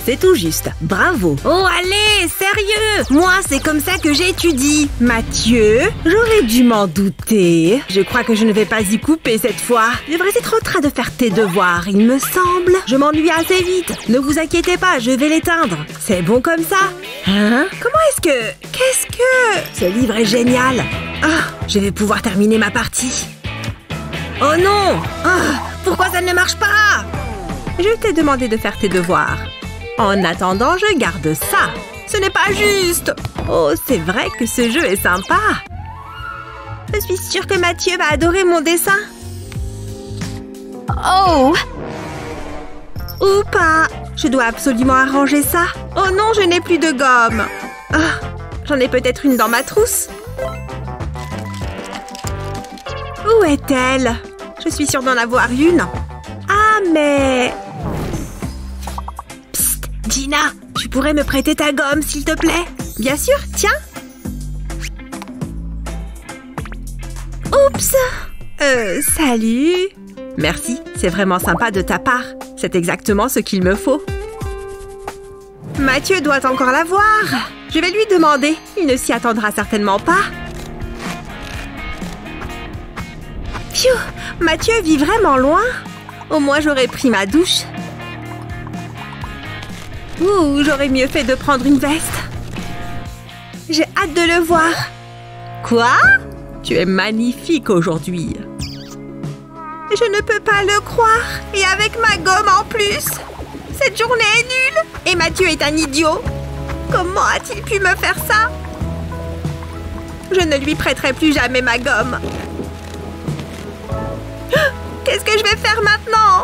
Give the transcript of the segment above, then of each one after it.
c'est tout juste. Bravo. Oh, allez, sérieux. Moi, c'est comme ça que j'étudie. Mathieu, j'aurais dû m'en douter. Je crois que je ne vais pas y couper cette fois. Je devrais être en train de faire tes devoirs, il me semble. Je m'ennuie assez vite. Ne vous inquiétez pas, je vais l'éteindre. C'est bon comme ça? Hein? Comment est-ce que... Qu'est-ce que... Ce livre est génial. Ah, je vais pouvoir terminer ma partie. Oh non! Ah, pourquoi ça ne marche pas? Je t'ai demandé de faire tes devoirs. En attendant, je garde ça. Ce n'est pas juste. Oh, c'est vrai que ce jeu est sympa. Je suis sûre que Mathieu va adorer mon dessin. Oh! Ou pas. Je dois absolument arranger ça. Oh non, je n'ai plus de gomme. Ah, j'en ai peut-être une dans ma trousse. Où est-elle? Je suis sûre d'en avoir une. Ah, mais... Psst, Gina, tu pourrais me prêter ta gomme, s'il te plaît? Bien sûr, tiens. Oups. Salut. Merci, c'est vraiment sympa de ta part. C'est exactement ce qu'il me faut. Mathieu doit encore la voir. Je vais lui demander. Il ne s'y attendra certainement pas. Phew, Mathieu vit vraiment loin. Au moins, j'aurais pris ma douche. Ouh, j'aurais mieux fait de prendre une veste. J'ai hâte de le voir. Quoi? Tu es magnifique aujourd'hui. Je ne peux pas le croire. Et avec ma gomme en plus. Cette journée est nulle. Et Mathieu est un idiot. Comment a-t-il pu me faire ça? Je ne lui prêterai plus jamais ma gomme. Qu'est-ce que je vais faire maintenant?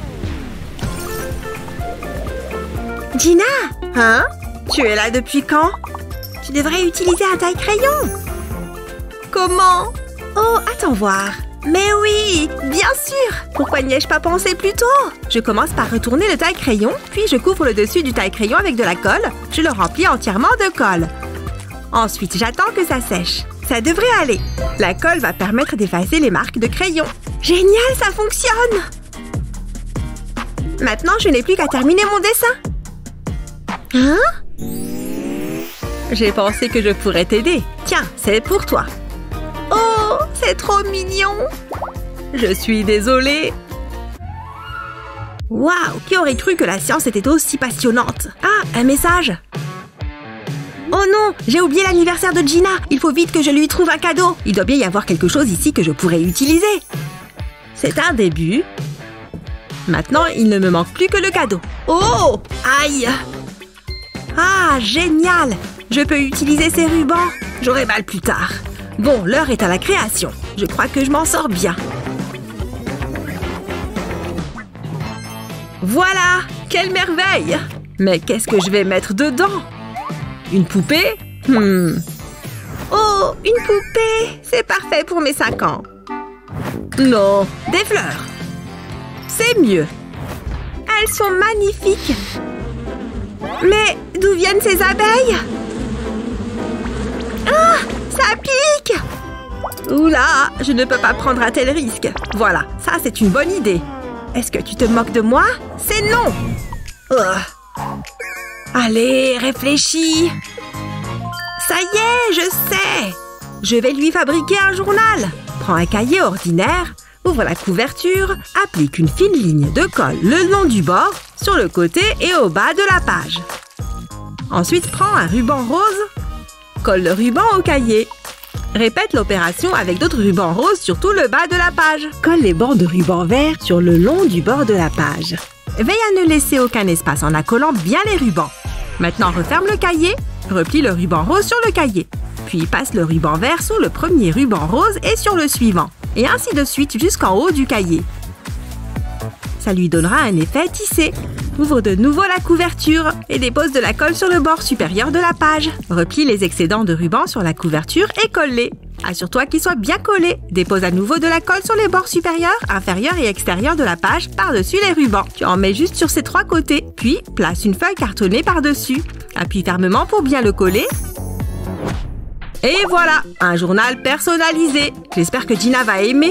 Gina? Hein? Tu es là depuis quand? Tu devrais utiliser un taille-crayon. Comment? Oh, attends voir. Mais oui, bien sûr. Pourquoi n'y ai-je pas pensé plus tôt? Je commence par retourner le taille-crayon, puis je couvre le dessus du taille-crayon avec de la colle. Je le remplis entièrement de colle. Ensuite, j'attends que ça sèche. Ça devrait aller. La colle va permettre d'effacer les marques de crayon. Génial, ça fonctionne! Maintenant, je n'ai plus qu'à terminer mon dessin. Hein? J'ai pensé que je pourrais t'aider. Tiens, c'est pour toi. Oh, c'est trop mignon! Je suis désolée. Waouh, qui aurait cru que la science était aussi passionnante? Ah, un message! Oh non, j'ai oublié l'anniversaire de Gina. Il faut vite que je lui trouve un cadeau. Il doit bien y avoir quelque chose ici que je pourrais utiliser. C'est un début. Maintenant, il ne me manque plus que le cadeau. Oh! Aïe! Ah, génial! Je peux utiliser ces rubans. J'aurai mal plus tard. Bon, l'heure est à la création. Je crois que je m'en sors bien. Voilà! Quelle merveille! Mais qu'est-ce que je vais mettre dedans? Une poupée? Oh, une poupée! C'est parfait pour mes 5 ans. Non, des fleurs. C'est mieux. Elles sont magnifiques. Mais d'où viennent ces abeilles? Ah, ça pique! Oula, je ne peux pas prendre un tel risque. Voilà, ça c'est une bonne idée. Est-ce que tu te moques de moi? C'est non! Allez, réfléchis. Ça y est, je sais. Je vais lui fabriquer un journal. Prends un cahier ordinaire, ouvre la couverture, applique une fine ligne de colle le long du bord, sur le côté et au bas de la page. Ensuite, prends un ruban rose, colle le ruban au cahier. Répète l'opération avec d'autres rubans roses sur tout le bas de la page. Colle les bandes de ruban vert sur le long du bord de la page. Veille à ne laisser aucun espace en accolant bien les rubans. Maintenant, referme le cahier, replie le ruban rose sur le cahier. Puis passe le ruban vert sur le premier ruban rose et sur le suivant. Et ainsi de suite jusqu'en haut du cahier. Ça lui donnera un effet tissé. Ouvre de nouveau la couverture et dépose de la colle sur le bord supérieur de la page. Replie les excédents de ruban sur la couverture et colle-les. Assure-toi qu'ils soient bien collés. Dépose à nouveau de la colle sur les bords supérieurs, inférieurs et extérieurs de la page par-dessus les rubans. Tu en mets juste sur ces 3 côtés. Puis, place une feuille cartonnée par-dessus. Appuie fermement pour bien le coller. Et voilà, un journal personnalisé. J'espère que Gina va aimer.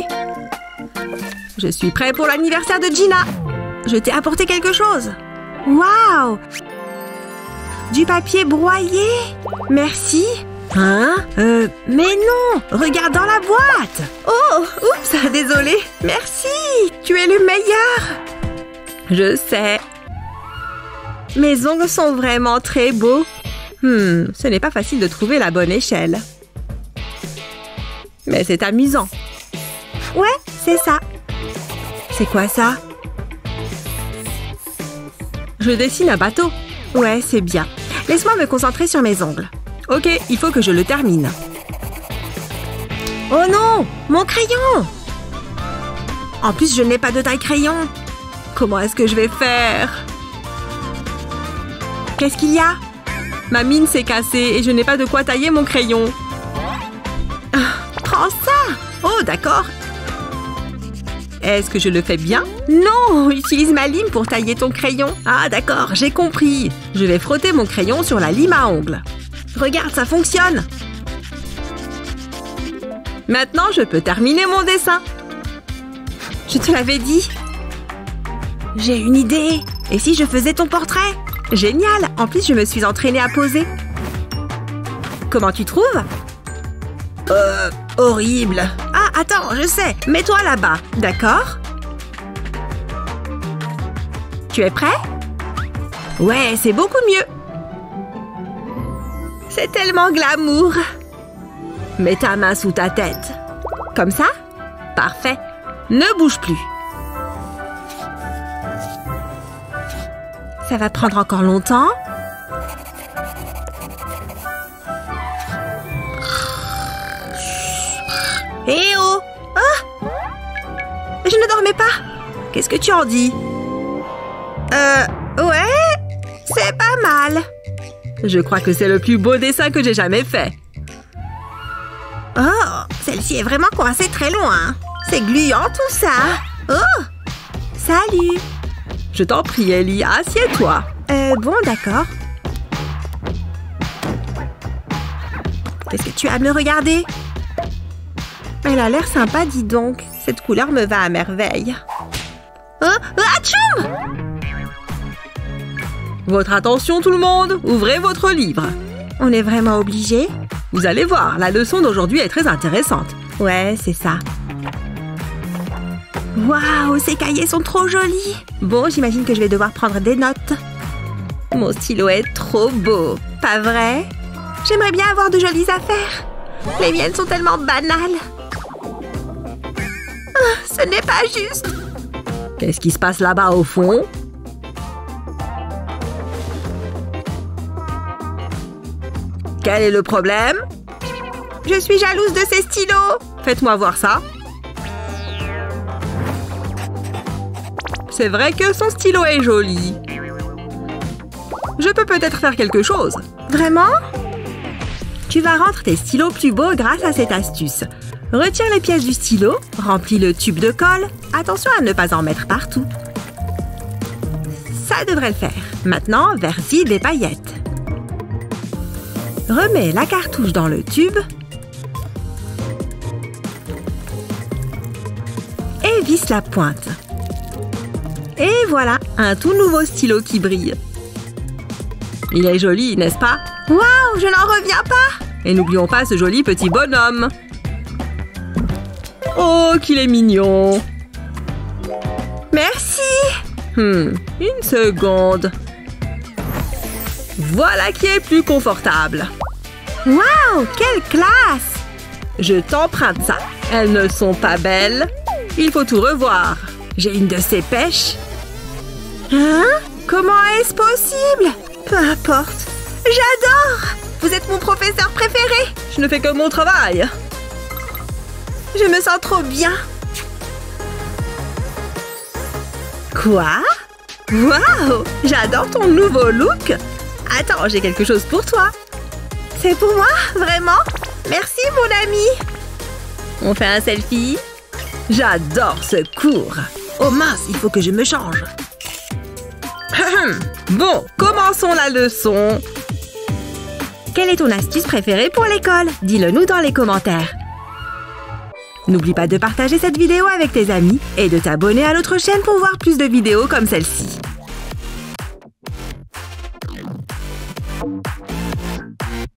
Je suis prêt pour l'anniversaire de Gina. Je t'ai apporté quelque chose. Waouh! Du papier broyé? Merci. Hein? Mais non! Regarde dans la boîte! Oh! Oups! Désolée! Merci! Tu es le meilleur! Je sais. Mes ongles sont vraiment très beaux. Ce n'est pas facile de trouver la bonne échelle. Mais c'est amusant. Ouais, c'est ça. C'est quoi ça? Je dessine un bateau. Ouais, c'est bien. Laisse-moi me concentrer sur mes ongles. Ok, il faut que je le termine. Oh non! Mon crayon! En plus, je n'ai pas de taille crayon. Comment est-ce que je vais faire? Qu'est-ce qu'il y a? Ma mine s'est cassée et je n'ai pas de quoi tailler mon crayon. Prends ça! Oh, d'accord. Est-ce que je le fais bien? Non! Utilise ma lime pour tailler ton crayon. Ah, d'accord, j'ai compris. Je vais frotter mon crayon sur la lime à ongles. Regarde, ça fonctionne! Maintenant, je peux terminer mon dessin. Je te l'avais dit. J'ai une idée. Et si je faisais ton portrait? Génial! En plus, je me suis entraînée à poser. Comment tu trouves? Horrible. Ah, attends, je sais. Mets-toi là-bas, d'accord? Tu es prêt? Ouais, c'est beaucoup mieux. C'est tellement glamour. Mets ta main sous ta tête. Comme ça? Parfait. Ne bouge plus. Ça va prendre encore longtemps. Eh oh! Ah! Je ne dormais pas. Qu'est-ce que tu en dis? Ouais, c'est pas mal. Je crois que c'est le plus beau dessin que j'ai jamais fait. Oh, celle-ci est vraiment coincée très loin. C'est gluant tout ça. Oh! Salut! Je t'en prie, Ellie, assieds-toi. Bon, d'accord. Qu'est-ce que tu as à me regarder? Elle a l'air sympa, dis donc. Cette couleur me va à merveille. Atchoum! Votre attention, tout le monde! Ouvrez votre livre. On est vraiment obligé? Vous allez voir, la leçon d'aujourd'hui est très intéressante. Ouais, c'est ça. Waouh, ces cahiers sont trop jolis. Bon, j'imagine que je vais devoir prendre des notes. Mon stylo est trop beau, pas vrai? J'aimerais bien avoir de jolies affaires. Les miennes sont tellement banales. Ce n'est pas juste. Qu'est-ce qui se passe là-bas au fond? Quel est le problème? Je suis jalouse de ces stylos. Faites-moi voir ça. C'est vrai que son stylo est joli. Je peux peut-être faire quelque chose. Vraiment? Tu vas rendre tes stylos plus beaux grâce à cette astuce. Retire les pièces du stylo, remplis le tube de colle. Attention à ne pas en mettre partout. Ça devrait le faire. Maintenant, verse-y des paillettes. Remets la cartouche dans le tube. Et visse la pointe. Et voilà, un tout nouveau stylo qui brille. Il est joli, n'est-ce pas? Waouh, je n'en reviens pas! Et n'oublions pas ce joli petit bonhomme. Oh, qu'il est mignon! Merci! Une seconde. Voilà qui est plus confortable. Waouh, quelle classe! Je t'emprunte ça. Elles ne sont pas belles. Il faut tout revoir. J'ai une de ces pêches. Hein? Comment est-ce possible? Peu importe. J'adore! Vous êtes mon professeur préféré. Je ne fais que mon travail. Je me sens trop bien. Quoi? Waouh! J'adore ton nouveau look. Attends, j'ai quelque chose pour toi. C'est pour moi? Vraiment? Merci, mon ami. On fait un selfie? J'adore ce cours. Oh mince, il faut que je me change. Bon, commençons la leçon. Quelle est ton astuce préférée pour l'école? Dis-le nous dans les commentaires. N'oublie pas de partager cette vidéo avec tes amis et de t'abonner à notre chaîne pour voir plus de vidéos comme celle-ci.